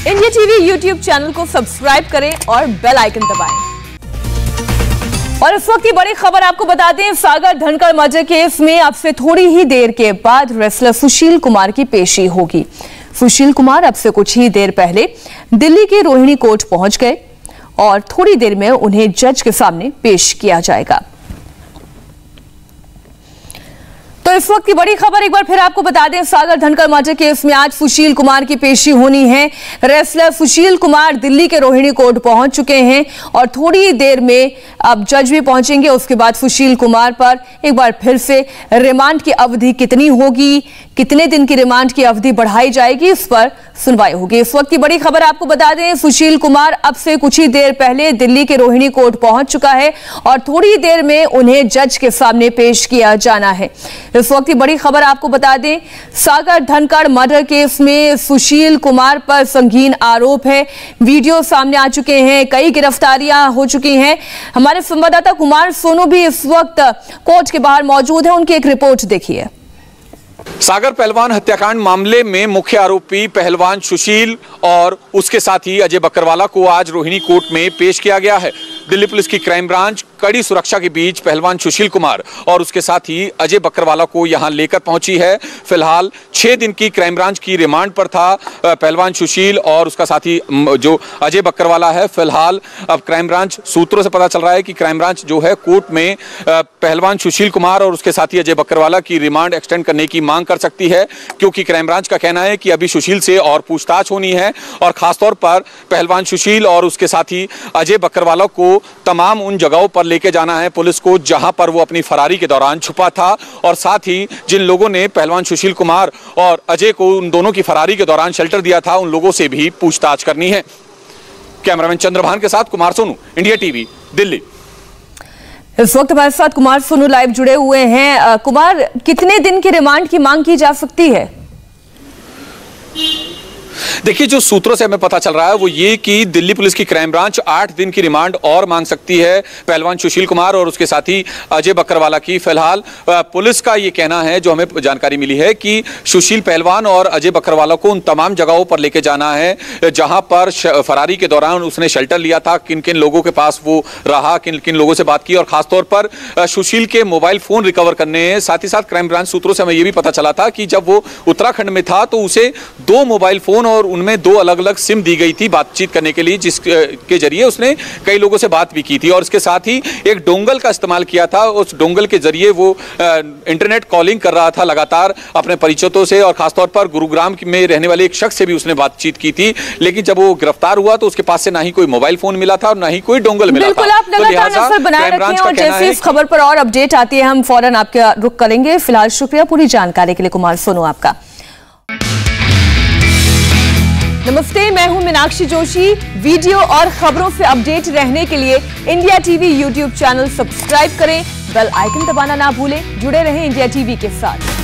India TV YouTube channel को subscribe करें और बेल आइकन दबाएं। और इस वक्त की बड़ी खबर आपको बता दें, सागर धनखड़ मर्डर केस में अब से थोड़ी ही देर के बाद रेसलर सुशील कुमार की पेशी होगी। सुशील कुमार अब से कुछ ही देर पहले दिल्ली के रोहिणी कोर्ट पहुंच गए और थोड़ी देर में उन्हें जज के सामने पेश किया जाएगा। तो इस वक्त की बड़ी खबर एक बार फिर आपको बता दें, सागर धनखड़ मर्डर केस में आज सुशील कुमार की पेशी होनी है। रेसलर सुशील कुमार दिल्ली के रोहिणी कोर्ट पहुंच चुके हैं और थोड़ी देर में अब जज भी पहुंचेंगे। उसके बाद सुशील कुमार पर एक बार फिर से रिमांड की अवधि कितनी होगी, कितने दिन की रिमांड की अवधि बढ़ाई जाएगी, इस पर सुनवाई होगी। इस वक्त की बड़ी खबर आपको बता दें, सुशील कुमार अब से कुछ ही देर पहले दिल्ली के रोहिणी कोर्ट पहुंच चुका है और थोड़ी देर में उन्हें जज के सामने पेश किया जाना है। इस वक्त की बड़ी खबर आपको बता दें, सागर धनखड़ मर्डर केस में सुशील कुमार पर संगीन आरोप है। वीडियो सामने आ चुके हैं, कई गिरफ्तारियां हो चुकी हैं। हमारे संवाददाता कुमार सोनू भी इस वक्त कोर्ट के बाहर मौजूद है, उनकी एक रिपोर्ट देखिए। सागर पहलवान हत्याकांड मामले में मुख्य आरोपी पहलवान सुशील और उसके साथी अजय बकरवाला को आज रोहिणी कोर्ट में पेश किया गया है। दिल्ली पुलिस की क्राइम ब्रांच कड़ी सुरक्षा के बीच पहलवान सुशील कुमार और उसके साथी अजय बकरवाला को यहां लेकर पहुंची है। फिलहाल 6 दिन की क्राइम ब्रांच की रिमांड पर था पहलवान सुशील और उसका साथी जो अजय बकरवाला है। फिलहाल अब क्राइम ब्रांच सूत्रों से पता चल रहा है कि क्राइम ब्रांच जो है कोर्ट में पहलवान सुशील कुमार और उसके साथी अजय बकरवाला की रिमांड एक्सटेंड करने की मांग कर सकती है, क्योंकि क्राइम ब्रांच का कहना है कि अभी सुशील से और पूछताछ होनी है और खासतौर पर पहलवान सुशील और उसके साथी अजय बकरवाला को तमाम उन जगहों पर लेके जाना है पुलिस को जहां पर वो अपनी फरारी के दौरान छुपा था और साथ ही जिन लोगों ने पहलवान सुशील कुमार और अजय को उन दोनों की फरारी के दौरान शेल्टर दिया था, उन लोगों से भी पूछताछ करनी है। कैमरामैन चंद्रभान के साथ कुमार सोनू, इंडिया टीवी, दिल्ली। इस वक्त हमारे साथ कुमार सोनू लाइव जुड़े हुए हैं। कुमार, कितने दिन की रिमांड की मांग की जा सकती है? देखिए, जो सूत्रों से हमें पता चल रहा है वो ये कि दिल्ली पुलिस की क्राइम ब्रांच 8 दिन की रिमांड और मांग सकती है पहलवान सुशील कुमार और उसके साथी अजय बकरवाला की। फिलहाल पुलिस का ये कहना है, जो हमें जानकारी मिली है, कि सुशील पहलवान और अजय बकरवाला को उन तमाम जगहों पर लेके जाना है जहां पर फरारी के दौरान उसने शेल्टर लिया था, किन किन लोगों के पास वो रहा, किन किन लोगों से बात की और खासतौर पर सुशील के मोबाइल फोन रिकवर करने। साथ ही साथ क्राइम ब्रांच सूत्रों से हमें यह भी पता चला था कि जब वो उत्तराखंड में था तो उसे 2 मोबाइल फोन और उनमें 2 अलग अलग सिम दी गई थी बातचीत करने के लिए, जिसके जरिए उसने कई लोगों से बात भी की थी और इसके साथ ही एक डोंगल का इस्तेमाल किया था। उस डोंगल के जरिए वो इंटरनेट कॉलिंग कर रहा था लगातार अपने परिचितों से और खासतौर पर गुरुग्राम में रहने वाले एक शख्स से भी उसने बातचीत की थी। लेकिन जब वो गिरफ्तार हुआ तो उसके पास से ना ही कोई मोबाइल फोन मिला था और ना ही कोई डोंगल मिला था। बिल्कुल, आप लगातार नजर बनाए रखें और जैसे इस खबर पर और अपडेट आती है हम फौरन आपका रुख करेंगे। फिलहाल शुक्रिया पूरी जानकारी के लिए कुमार सोनू आपका। नमस्ते, मैं हूं मीनाक्षी जोशी। वीडियो और खबरों से अपडेट रहने के लिए India TV YouTube channel subscribe करें, बेल आइकन दबाना ना भूलें। जुड़े रहें इंडिया टीवी के साथ।